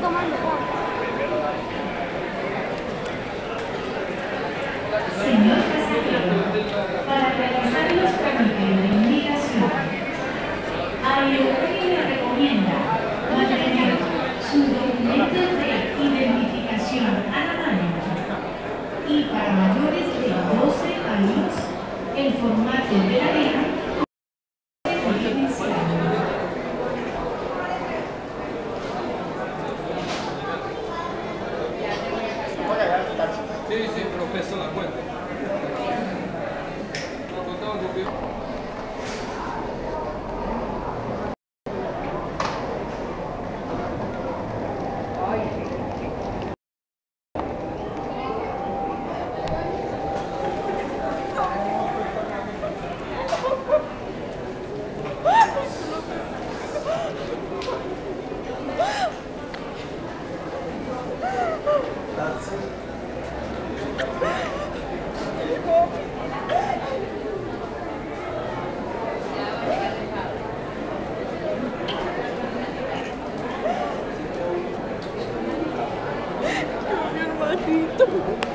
tomando. Señor pasajero, para realizar los trámites de inmigración, AEOP le recomienda mantener sus documentos de identificación a la mano y para mayores de 12 años, el formato de la ley Sí, sí, pero peso la cuenta. No, contaba tu pie. Mi hermanito.